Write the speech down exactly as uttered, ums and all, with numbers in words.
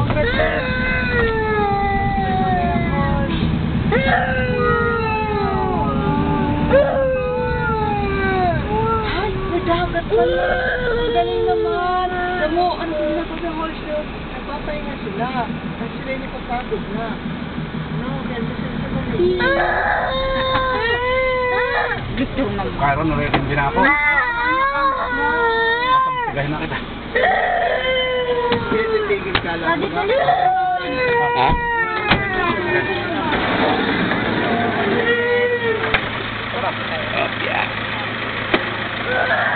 Ay, nagdagat pala. Ang galing naman. Damo, ano na ko sa horse yun? Nagpapahinga sila. Kasi sila yung napapagod na. No, ganda sila sa galing. Gusto naman. Kaya naretin din ako. Gahin na kita. Tigil ka lang. Ha? Oh, yeah.